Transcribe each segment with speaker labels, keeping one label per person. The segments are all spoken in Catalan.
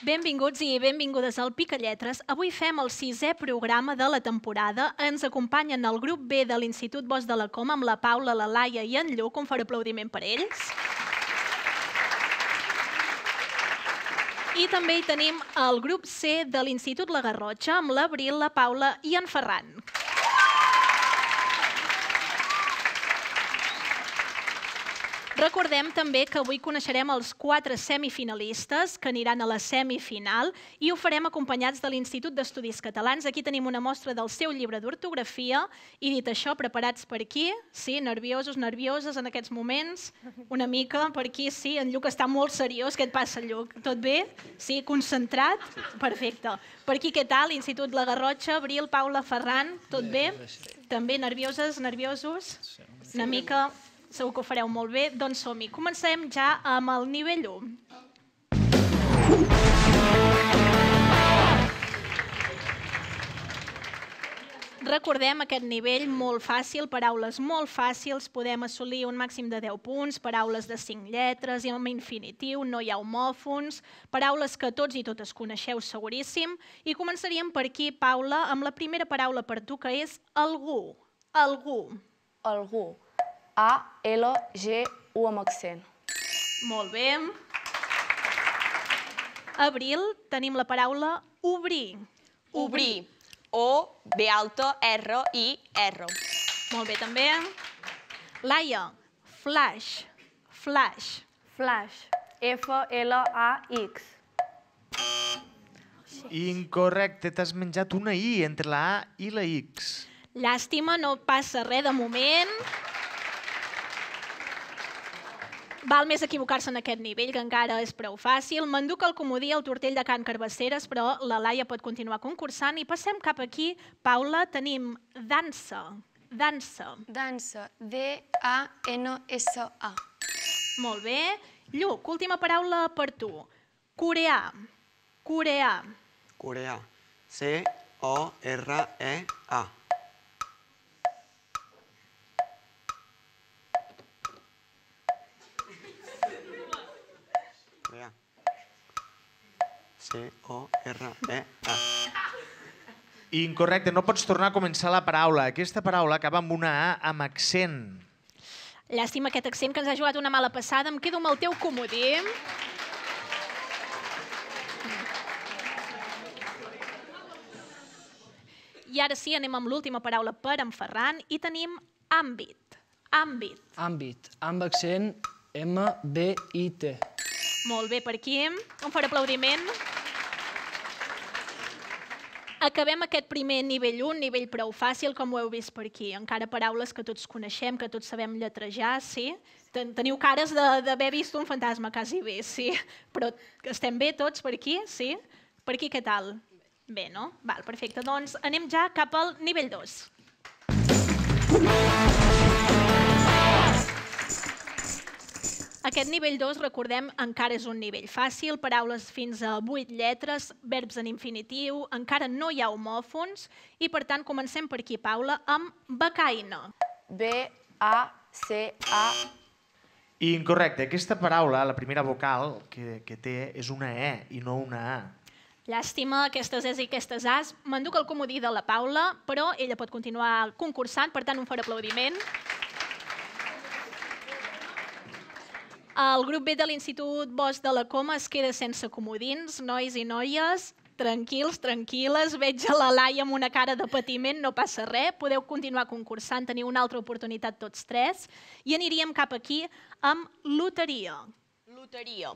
Speaker 1: Benvinguts i benvingudes al Picalletres. Avui fem el 6è programa de la temporada. Ens acompanyen el grup B de l'Institut Bosch de la Coma amb la Paula, la Laia i en Lluc. Un fort aplaudiment per ells. I també hi tenim el grup C de l'Institut La Garrotxa amb l'Abril, la Paula i en Ferran. Recordem també que avui coneixerem els 4 semifinalistes que aniran a la semifinal i ho farem acompanyats de l'Institut d'Estudis Catalans. Aquí tenim una mostra del seu llibre d'ortografia i, dit això, preparats per aquí? Sí, nerviosos, nervioses en aquests moments? Una mica per aquí, sí. En Lluc està molt seriós. Què et passa, Lluc? Tot bé? Sí, concentrat? Perfecte. Per aquí, què tal? Institut La Garrotxa, Abril, Paula, Ferran, tot bé? També nervioses, nerviosos? Una mica... Segur que ho fareu molt bé. Doncs som-hi. Comencem ja amb el nivell 1. Recordem aquest nivell molt fàcil, paraules molt fàcils, podem assolir un màxim de 10 punts, paraules de 5 lletres, i amb infinitiu, no hi ha homòfons, paraules que tots i totes coneixeu seguríssim. I començaríem per aquí, Paula, amb la primera paraula per tu, que és algú. Algú.
Speaker 2: Algú. A-L-G-U amb accent.
Speaker 1: Molt bé. Abril, tenim la paraula obrir.
Speaker 3: Obrir. O-B-R-I-R.
Speaker 1: Molt bé, també. Laia, flash. Flash.
Speaker 2: Flash. F-L-A-X.
Speaker 4: Incorrecte, t'has menjat una I entre la A i la X.
Speaker 1: Llàstima, no passa res de moment. Val més equivocar-se en aquest nivell, que encara és prou fàcil. M'enduc el comodí al tortell de Can Carbasseres, però la Laia pot continuar concursant. I passem cap aquí. Paula, tenim dansa. Dansa.
Speaker 5: Dansa. D-A-N-S-A.
Speaker 1: Molt bé. Lluc, última paraula per tu. Coreà. Coreà.
Speaker 6: Coreà. C-O-R-E-A. C-O-R-E-A.
Speaker 4: Incorrecte, no pots tornar a començar la paraula. Aquesta paraula acaba amb una A amb accent.
Speaker 1: Llàstima aquest accent que ens ha jugat una mala passada. Em quedo amb el teu comodí. I ara sí, anem amb l'última paraula per en Ferran i tenim àmbit. Àmbit.
Speaker 7: Àmbit. Amb accent M-B-I-T.
Speaker 1: Molt bé, per aquí. Un fort aplaudiment. Acabem aquest primer nivell 1, nivell prou fàcil, com ho heu vist per aquí. Encara paraules que tots coneixem, que tots sabem lletrejar, sí? Teniu cares d'haver vist un fantasma, quasi bé, sí? Però estem bé tots per aquí, sí? Per aquí què tal? Bé, no? Val, perfecte. Doncs anem ja cap al nivell 2. Aquest nivell 2, recordem, encara és un nivell fàcil, paraules fins a 8 lletres, verbs en infinitiu, encara no hi ha homòfons i, per tant, comencem per aquí, Paula, amb becaina.
Speaker 2: B-A-C-A.
Speaker 4: Incorrecte, aquesta paraula, la primera vocal que té és una E i no una A.
Speaker 1: Llàstima, aquestes Es i aquestes As. M'enduc el comodí de la Paula, però ella pot continuar concursant, per tant, un fort aplaudiment. El grup B de l'Institut Bosch de la Coma es queda sense comodins. Nois i noies, tranquils, tranquil·les. Veig a la Laia amb una cara de patiment, no passa res. Podeu continuar concursant, teniu una altra oportunitat tots 3. I aniríem cap aquí amb loteria.
Speaker 3: Loteria.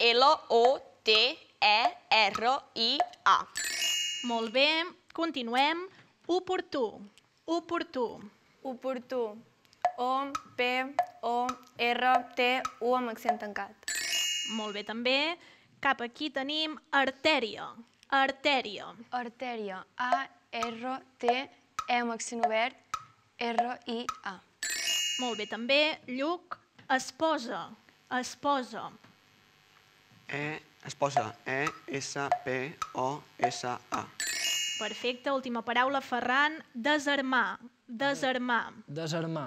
Speaker 3: L-O-T-E-R-I-A.
Speaker 1: Molt bé, continuem. Oportú. Oportú.
Speaker 2: Oportú. O-P-O-R-T-U amb accent tancat.
Speaker 1: Molt bé, també. Cap aquí tenim artèria. Artèria.
Speaker 5: Artèria. A-R-T-E amb accent obert. R-I-A.
Speaker 1: Molt bé, també. Lluc, esposa. Esposa.
Speaker 6: Esposa. E-S-P-O-S-A.
Speaker 1: Perfecte, última paraula, Ferran. Desarmar. Desarmar.
Speaker 7: Desarmar.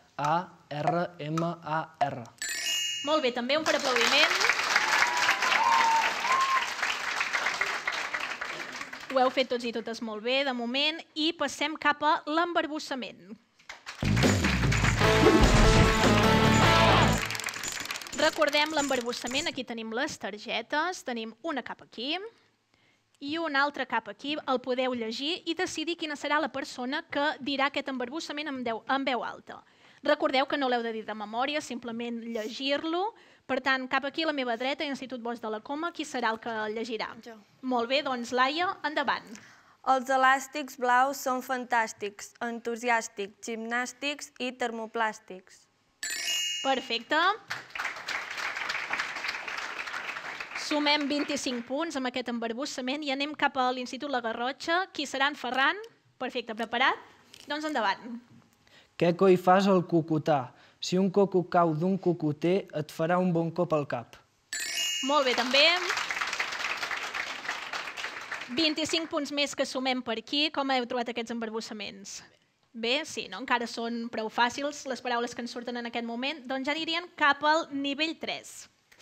Speaker 7: D-E-S-A-R-M-A-R.
Speaker 1: Molt bé, també un fort aplaudiment. Ho heu fet tots i totes molt bé, de moment, i passem cap a l'embarbussament. Recordem l'embarbussament, aquí tenim les targetes, tenim una cap aquí i una altra cap aquí, el podeu llegir i decidir quina serà la persona que dirà aquest embarbussament en veu alta. Recordeu que no l'heu de dir de memòria, simplement llegir-lo. Per tant, cap aquí a la meva dreta, Institut Bosch de la Coma, qui serà el que llegirà?
Speaker 2: Jo.
Speaker 1: Molt bé, doncs Laia, endavant.
Speaker 2: Els elàstics blaus són fantàstics, entusiàstics, gimnàstics i termoplàstics.
Speaker 1: Perfecte. Sumem 25 punts amb aquest embarbussament i anem cap a l'Institut La Garrotxa. Qui serà en Ferran? Perfecte, preparat? Doncs endavant.
Speaker 7: Què coi fas al cucutà? Si un coco cau d'un cucuter, et farà un bon cop al cap.
Speaker 1: Molt bé, també. 25 punts més que sumem per aquí. Com heu trobat aquests embarbussaments? Bé, sí, no? Encara són prou fàcils les paraules que ens surten en aquest moment. Doncs ja anirien cap al nivell 3.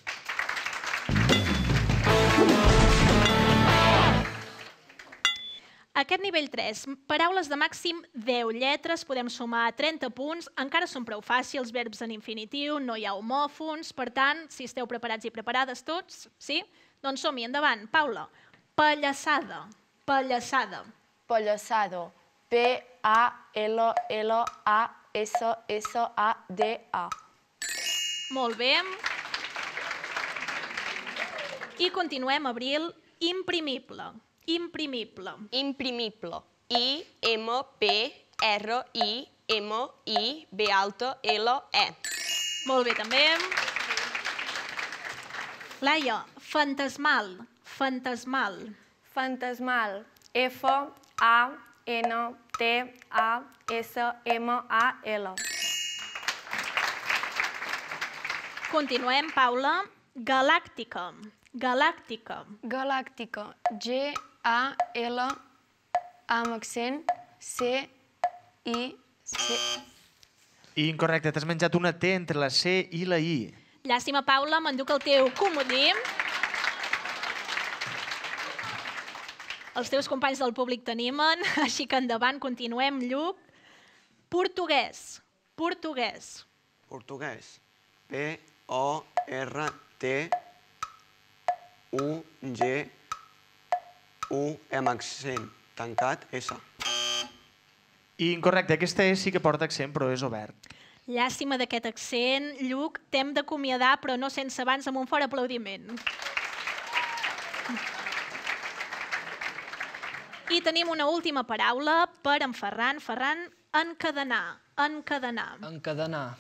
Speaker 1: Aquest nivell 3, paraules de màxim 10 lletres, podem sumar 30 punts, encara són prou fàcils, verbs en infinitiu, no hi ha homòfons, per tant, si esteu preparats i preparades tots, sí? Doncs som-hi, endavant. Paula, pallassada, pallassada.
Speaker 5: Pallassado. P-A-L-L-A-S-S-A-D-A.
Speaker 1: Molt bé. I continuem, Abril, imprimible. Imprimible.
Speaker 3: Imprimible. I-M-P-R-I-M-I-B-L-E.
Speaker 1: Molt bé, també. Laia, fantasmal. Fantasmal.
Speaker 2: Fantasmal. F-A-N-T-A-S-M-A-L.
Speaker 1: Continuem, Paula. Galàctica. Galàctica.
Speaker 5: Galàctica. G-A-L amb accent C-I-C.
Speaker 4: I incorrecte, t'has menjat una T entre la C i la I.
Speaker 1: Llàstima, Paula, m'enduc el teu comodí. Els teus companys del públic t'animen, així que endavant, continuem, Lluc. Portuguès. Portuguès.
Speaker 6: Portuguès. P-O-R-T-U-G-U amb accent tancat, S.
Speaker 4: I incorrecte, aquesta E sí que porta accent, però és obert.
Speaker 1: Llàstima d'aquest accent. Lluc, t'hem d'acomiadar, però no sense abans amb un fort aplaudiment. I tenim una última paraula per en Ferran. Ferran, encadenar. Encadenar.
Speaker 7: Encadenar.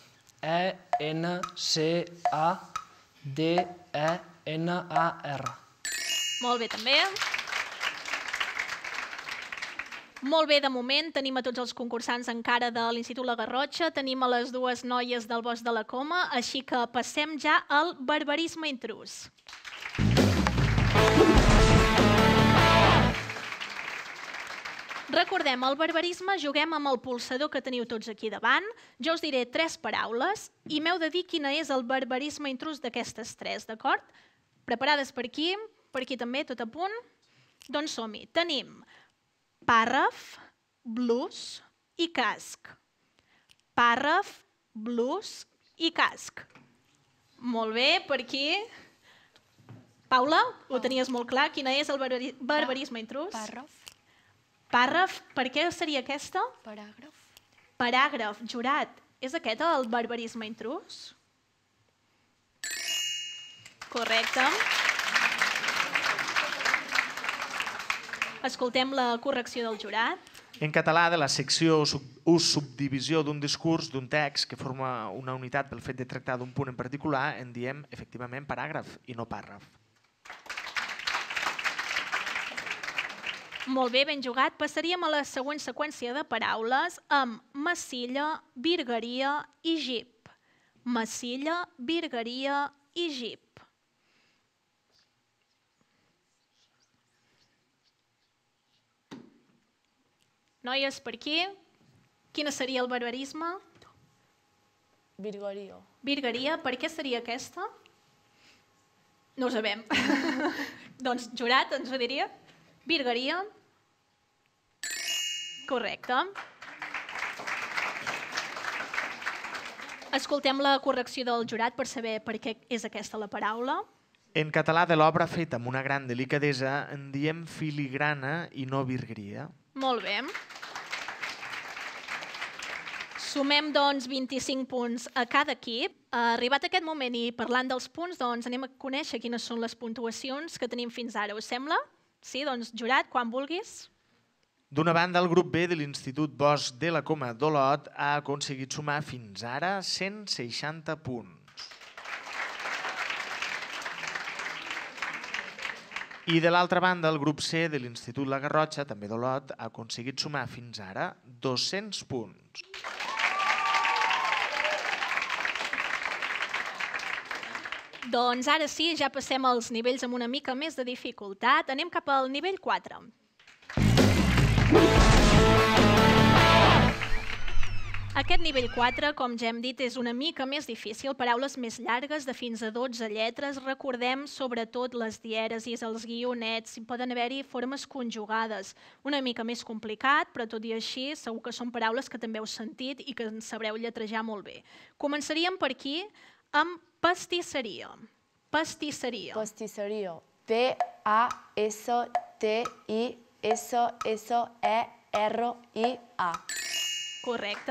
Speaker 7: E-N-C-A-D-E-N-A-R.
Speaker 1: Molt bé, també. Molt bé, de moment tenim a tots els concursants encara de l'Institut La Garrotxa, tenim a les dues noies del Bosch de la Coma, així que passem ja al barbarisme intrús. Recordem, al barbarisme juguem amb el pulsador que teniu tots aquí davant. Jo us diré 3 paraules i m'heu de dir quina és el barbarisme intrús d'aquestes 3, d'acord? Preparades per aquí també, tot a punt? Doncs som-hi. Tenim pàrraf, blus i casc. Pàrraf, blus i casc. Molt bé, per aquí. Paula, ho tenies molt clar, quina és el barbarisme intrús?
Speaker 5: Pàrraf.
Speaker 1: Pàrraf, per què seria aquesta?
Speaker 5: Paràgraf.
Speaker 1: Paràgraf, jurat. És aquest el barbarisme intrús? Correcte. Escoltem la correcció del jurat.
Speaker 4: En català, de la secció ús subdivisió d'un discurs, d'un text, que forma una unitat pel fet de tractar d'un punt en particular, en diem, efectivament, paràgraf i no pàrraf.
Speaker 1: Molt bé, ben jugat. Passaríem a la següent seqüència de paraules amb massilla, virgueria i gip. Massilla, virgueria i gip. Noies, per aquí, quin seria el barbarisme?
Speaker 2: Virgueria.
Speaker 1: Virgueria, per què seria aquesta? No ho sabem. Doncs jurat ens ho diria. Virgueria. Correcte. Escoltem la correcció del jurat per saber per què és aquesta la paraula.
Speaker 4: En català de l'obra feta amb una gran delicadesa en diem filigrana i no virgueria.
Speaker 1: Molt bé. Sumem, doncs, 25 punts a cada equip. Arribat aquest moment i parlant dels punts, doncs anem a conèixer quines són les puntuacions que tenim fins ara. Us sembla? Sí, doncs, jurat, quan vulguis.
Speaker 4: D'una banda, el grup B de l'Institut Bosch de la Coma d'Olot ha aconseguit sumar fins ara 160 punts. I de l'altra banda, el grup C de l'Institut La Garrotxa, també d'Olot, ha aconseguit sumar fins ara 200 punts.
Speaker 1: Doncs ara sí, ja passem als nivells amb una mica més de dificultat. Anem cap al nivell 4. Aquest nivell 4, com ja hem dit, és una mica més difícil, paraules més llargues de fins a 12 lletres. Recordem sobretot les dièresis, els guionets, poden haver-hi formes conjugades. Una mica més complicat, però tot i així segur que són paraules que també heu sentit i que en sabreu lletrejar molt bé. Començaríem per aquí amb pastisseria. Pastisseria.
Speaker 5: Pastisseria. P-A-S-T-I-S-S-E-R-I-A.
Speaker 1: Correcte.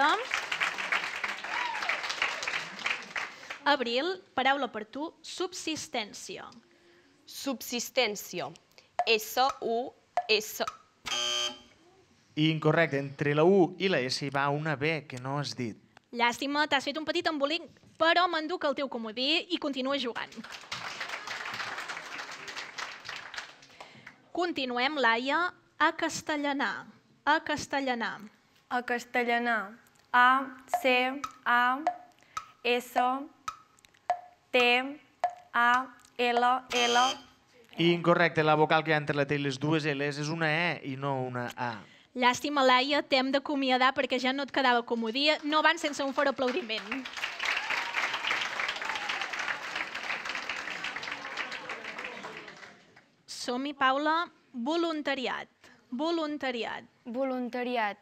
Speaker 1: Abril, paraula per tu, subsistència.
Speaker 3: Subsistència. S-U-S.
Speaker 4: I incorrecte, entre la U i la S hi va una B que no has dit.
Speaker 1: Llàstima, t'has fet un petit embolic, però m'enduc el teu comodí i continua jugant. Continuem, Laia, a castellanar. A castellanar.
Speaker 2: A castellanar. A-C-A-S-T-A-L-L.
Speaker 4: I incorrecte, la vocal que hi ha entre la T i les dues L's és una E i no una A.
Speaker 1: Llàstima, Laia, t'hem d'acomiadar perquè ja no et quedava comodí. No van sense un fort aplaudiment. Som-hi, Paula. Voluntariat. Voluntariat.
Speaker 5: Voluntariat.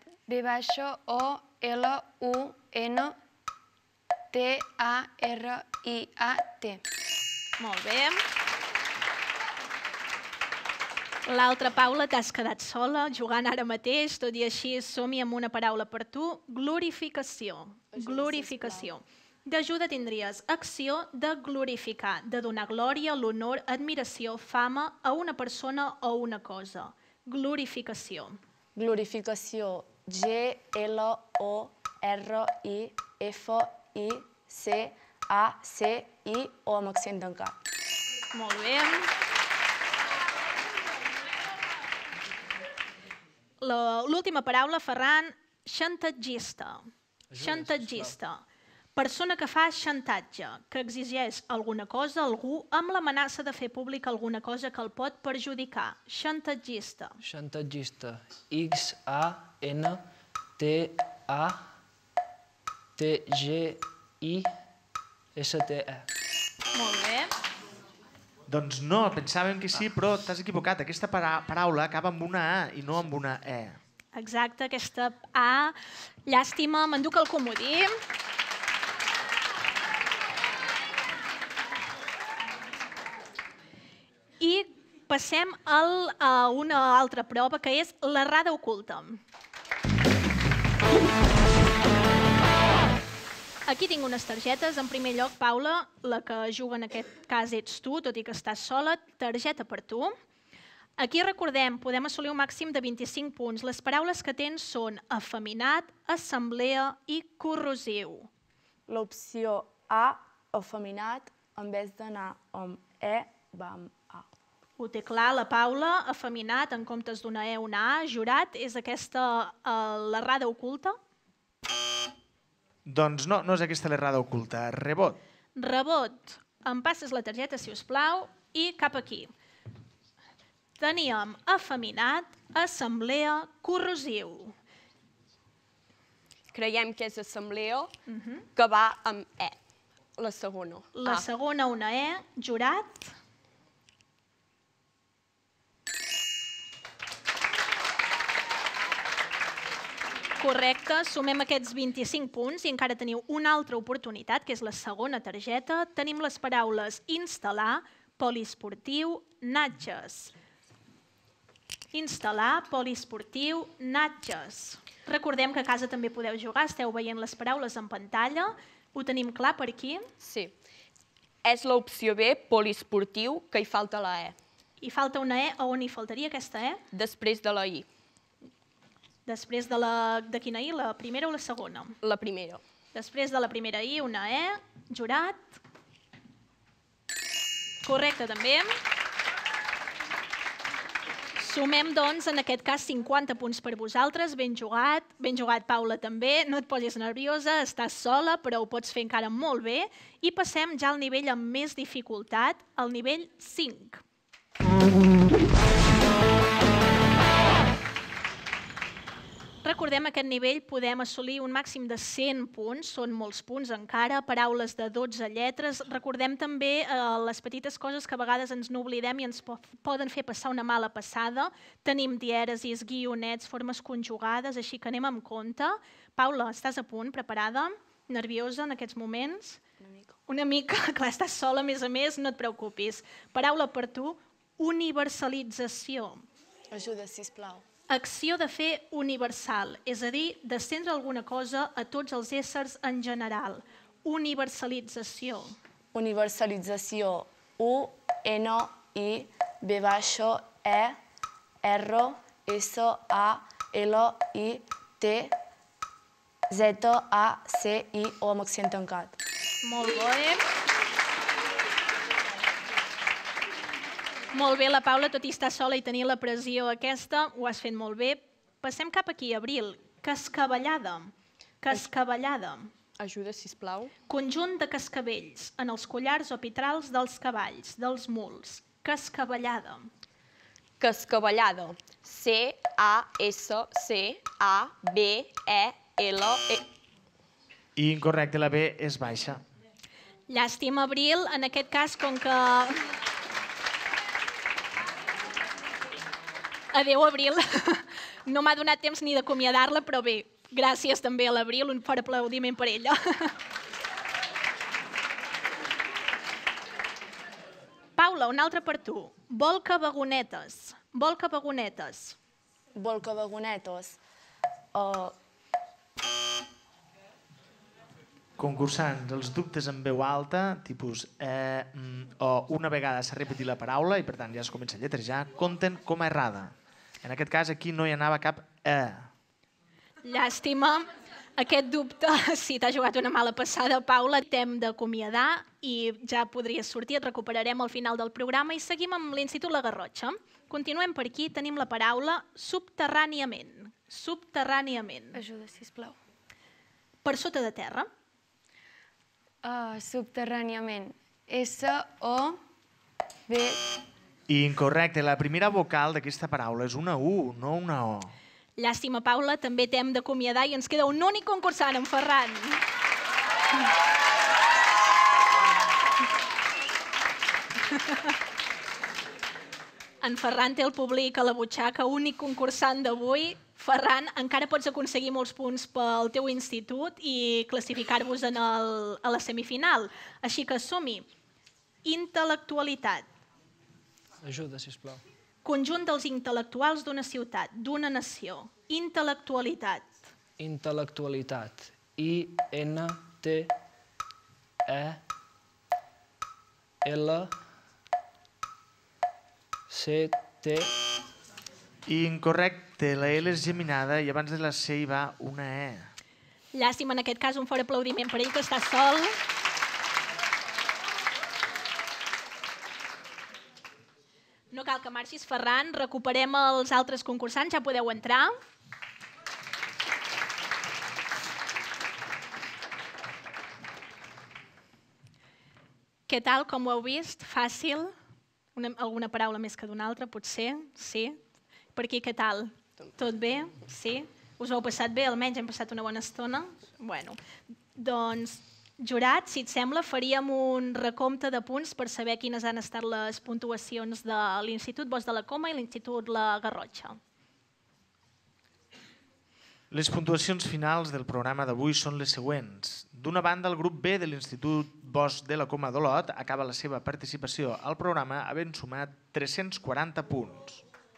Speaker 5: V-O-L-U-N-T-A-R-I-A-T.
Speaker 1: Molt bé. L'altra, Paula, t'has quedat sola, jugant ara mateix, tot i així som-hi amb una paraula per tu. Glorificació. Glorificació. D'ajuda tindries acció de glorificar, de donar glòria, l'honor, admiració, fama a una persona o una cosa. Glorificació.
Speaker 5: Glorificació. G-L-O-R-I-F-I-C-A-C-I-O amb accent tancat.
Speaker 1: Molt bé. L'última paraula, Ferran, xantatgista. Xantatgista. Persona que fa xantatge, que exigeix alguna cosa a algú amb l'amenaça de fer pública alguna cosa que el pot perjudicar. Xantatgista.
Speaker 7: Xantatgista. X-A-N-T-A-T-G-I-S-T-E.
Speaker 1: Molt bé.
Speaker 4: Doncs no, pensàvem que sí, però t'has equivocat. Aquesta paraula acaba amb una A i no amb una E.
Speaker 1: Exacte, aquesta A. Llàstima, m'enduc el comodí. I passem a una altra prova, que és l'errada oculta. Aquí tinc unes targetes. En primer lloc, Paula, la que juga en aquest cas ets tu, tot i que estàs sola. Targeta per tu. Aquí, recordem, podem assolir un màxim de 25 punts. Les paraules que tens són afeminat, assemblea i corrosiu.
Speaker 5: L'opció A, afeminat, en vez d'anar amb E, va amb A.
Speaker 1: Ho té clar la Paula, afeminat, en comptes d'una E, una A. Jurat, és aquesta l'errada oculta?
Speaker 4: Doncs no, no és aquesta l'errada oculta. Rebot.
Speaker 1: Rebot. Em passes la targeta, si us plau, i cap aquí. Teníem afeminat, assemblea, corrosiu.
Speaker 3: Creiem que és assemblea, que va amb E, la segona.
Speaker 1: La segona, una E. Jurat. Correcte, sumem aquests 25 punts i encara teniu una altra oportunitat, que és la segona targeta. Tenim les paraules instal·lar, poliesportiu, natges. Instal·lar, poliesportiu, natges. Recordem que a casa també podeu jugar, esteu veient les paraules en pantalla. Ho tenim clar per aquí?
Speaker 3: Sí. És l'opció B, poliesportiu, que hi falta la E.
Speaker 1: Hi falta una E, a on hi faltaria aquesta E?
Speaker 3: Després de la I.
Speaker 1: Després de quina I? La primera o la segona?
Speaker 3: La primera.
Speaker 1: Després de la primera I, una E. Jurat. Correcte, també. Sumem, doncs, en aquest cas, 50 punts per vosaltres. Ben jugat, Paula, també. No et posis nerviosa, estàs sola, però ho pots fer encara molt bé. I passem ja al nivell amb més dificultat, al nivell 5. Recordem, a aquest nivell podem assolir un màxim de 100 punts, són molts punts encara, paraules de 12 lletres. Recordem també les petites coses que a vegades ens n'oblidem i ens poden fer passar una mala passada. Tenim dièresis, guionets, formes conjugades, així que anem amb compte. Paula, estàs a punt, preparada? Nerviosa en aquests moments? Una mica. Clar, estàs sola, a més, no et preocupis. Paraula per tu, universalització.
Speaker 5: Ajuda, sisplau.
Speaker 1: Acció de fer universal, és a dir, d'estendre alguna cosa a tots els éssers en general. Universalització.
Speaker 5: Universalització. U-N-I-V-E-R-S-A-L-I-T-Z-A-C-I-O amb accent tancat.
Speaker 1: Molt bé. Molt bé, la Paula, tot i estar sola i tenir la pressió aquesta, ho has fet molt bé. Passem cap aquí, Abril. Cascavellada. Cascavellada.
Speaker 3: Ajuda, sisplau.
Speaker 1: Conjunt de cascavells en els collars o pitrals dels cavalls, dels muls. Cascavellada.
Speaker 3: Cascavellada. C-A-S-C-A-B-E-L-E.
Speaker 4: I incorrecte, la B és baixa.
Speaker 1: Llàstima, Abril, en aquest cas, com que... Adéu, Abril. No m'ha donat temps ni d'acomiadar-la, però bé, gràcies també a l'Abril, un fort aplaudiment per ella. Paula, una altra per tu. Volca vagonetes. Volca vagonetes.
Speaker 5: Volca vagonetes.
Speaker 4: Concursants, els dubtes en veu alta, tipus o una vegada s'ha repetit la paraula i per tant ja es comença a lletrejar, compten com a errada. En aquest cas aquí no hi anava cap E.
Speaker 1: Llàstima. Aquest dubte, si t'ha jugat una mala passada, Paula, t'hem d'acomiadar i ja podries sortir, et recuperarem al final del programa i seguim amb l'Institut La Garrotxa. Continuem per aquí, tenim la paraula subterràniament. Subterràniament.
Speaker 2: Ajuda, sisplau.
Speaker 1: Per sota de terra.
Speaker 2: Subterràniament. S-O-B...
Speaker 4: Incorrecte, la primera vocal d'aquesta paraula és una U, no una O.
Speaker 1: Llàstima, Paula, també t'hem d'acomiadar i ens queda un únic concursant, en Ferran. En Ferran té el públic a la butxaca, únic concursant d'avui. Ferran, encara pots aconseguir molts punts pel teu institut i classificar-vos a la semifinal. Així que som-hi. Intel·lectualitat.
Speaker 7: Ajuda, sisplau.
Speaker 1: Conjunt dels intel·lectuals d'una ciutat, d'una nació. Intel·lectualitat.
Speaker 7: Intel·lectualitat. I-N-T-E-L-C-T.
Speaker 4: Incorrecte, la L és geminada i abans de la C hi va una E.
Speaker 1: Llàstima, en aquest cas, un fort aplaudiment per ell, que està sol. No cal que marxis, Ferran. Recuperem els altres concursants. Ja podeu entrar. Què tal, com ho heu vist? Fàcil? Alguna paraula més que d'una altra, potser? Sí? Per aquí, què tal? Tot bé? Sí? Us ho heu passat bé? Almenys hem passat una bona estona? Bueno, doncs... Jurat, si et sembla, faríem un recompte de punts per saber quines han estat les puntuacions de l'Institut Bosch de la Coma i l'Institut La Garrotxa.
Speaker 4: Les puntuacions finals del programa d'avui són les següents. D'una banda, el grup B de l'Institut Bosch de la Coma d'Olot acaba la seva participació al programa havent sumat 340 punts.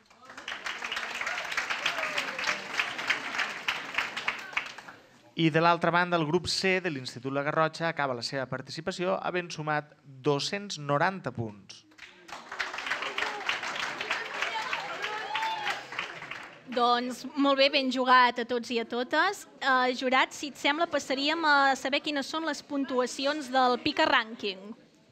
Speaker 4: I de l'altra banda, el grup C de l'Institut La Garrotxa acaba la seva participació havent sumat 290 punts.
Speaker 1: Doncs molt bé, ben jugat a tots i a totes. Jurat, si et sembla, passaríem a saber quines són les puntuacions del Pika Rànquing.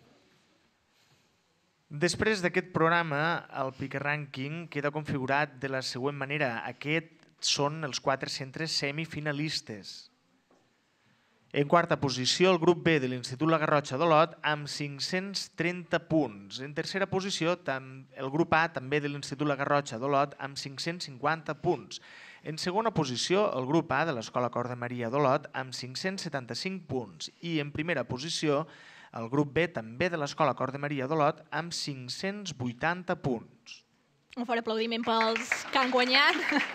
Speaker 4: Després d'aquest programa, el Pika Rànquing queda configurat de la següent manera. Aquests són els 4 centres semifinalistes. En quarta posició, el grup B de l'Institut La Garrotxa d'Olot amb 530 punts. En tercera posició, el grup A també de l'Institut La Garrotxa d'Olot amb 550 punts. En segona posició, el grup A de l'Escola Cor de Maria d'Olot amb 575 punts. I en primera posició, el grup B també de l'Escola Cor de Maria d'Olot amb 580 punts.
Speaker 1: Un fort aplaudiment pels que han guanyat.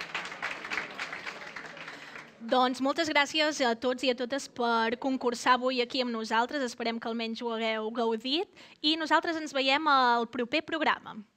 Speaker 1: Doncs moltes gràcies a tots i a totes per concursar avui aquí amb nosaltres. Esperem que almenys ho hagueu gaudit i nosaltres ens veiem al proper programa.